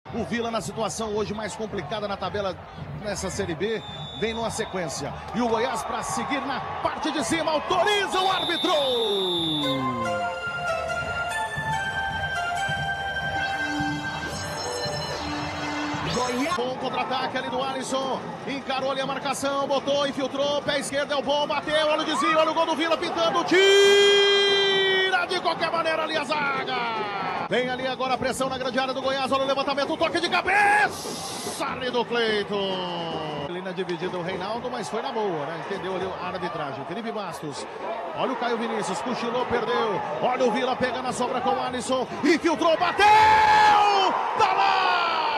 O Vila na situação hoje mais complicada na tabela nessa Série B, vem numa sequência. E o Goiás para seguir na parte de cima, autoriza o árbitro! Bom contra-ataque ali do Alisson, encarou ali a marcação, botou, infiltrou, pé esquerdo é o bom, bateu, olha o desvio, olha o gol do Vila pintando, tira de qualquer maneira ali a zaga. Vem ali agora a pressão na grande área do Goiás, olha o levantamento, o toque de cabeça ali do Cleiton. Ali na dividida o Reinaldo, mas foi na boa, né? Entendeu ali a arbitragem. Felipe Bastos, olha o Caio Vinícius, cochilou, perdeu, olha o Vila pega na sobra com o Alisson, infiltrou, bateu, tá lá!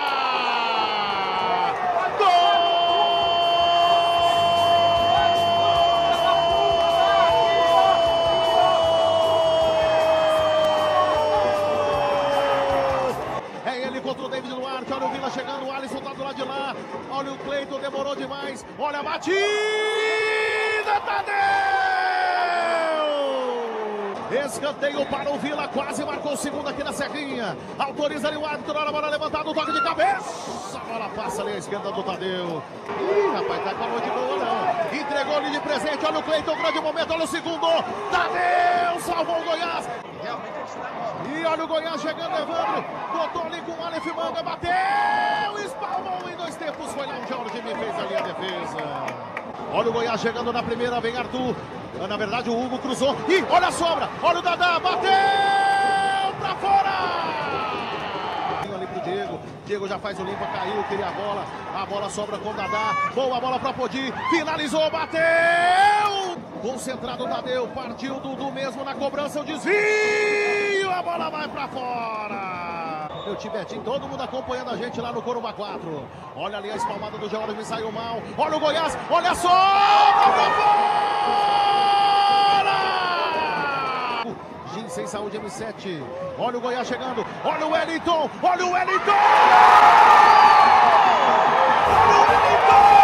Contra o David Duarte, olha o Vila chegando, o Alisson tá do lado de lá, olha o Cleiton, demorou demais, olha a batida, Tadeu! Escanteio para o Vila, quase marcou o segundo aqui na Serrinha, autoriza ali o árbitro, olha a bola levantada, o toque de cabeça, a bola passa ali à esquerda do Tadeu. Ih, rapaz, tá com a noite boa não, entregou ali de presente, olha o Cleiton, grande momento, olha o segundo, Tadeu, salvou o Goiás. E olha o Goiás chegando, Evandro, botou ali com o Aleph Manga, bateu, espalmou em dois tempos, foi lá o Jorge, me fez ali a defesa. Olha o Goiás chegando na primeira, vem Arthur, na verdade o Hugo cruzou, e olha a sobra, olha o Dadá, bateu pra fora! Ali pro Diego, Diego já faz o limpa, caiu, queria a bola sobra com o Dadá, boa bola pra Podi, finalizou, bateu! Concentrado o Tadeu, partiu o Dudu mesmo na cobrança, o desvio, a bola vai pra fora. Meu Tibetinho, todo mundo acompanhando a gente lá no Corumbá 4. Olha ali a espalmada do George, me saiu mal. Olha o Goiás, olha só, pra fora! Gin sem saúde, M7. Olha o Goiás chegando, olha o Wellington, olha o Wellington! Olha o Wellington!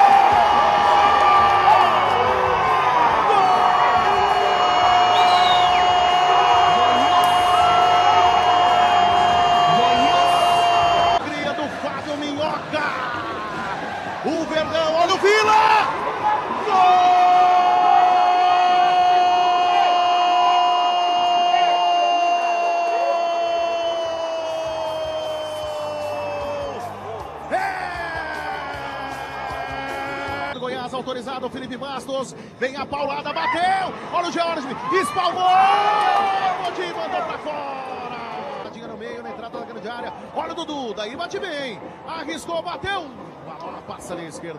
O Verdão, olha o Vila! Gol! É! Goiás autorizado, Felipe Bastos, vem a paulada, bateu! Olha o George, espalmou! Podi, mandou pra fora! Tinha no meio, na entrada da grande área, olha o Dudu, daí bate bem, arriscou, bateu! A bola passa ali à esquerda.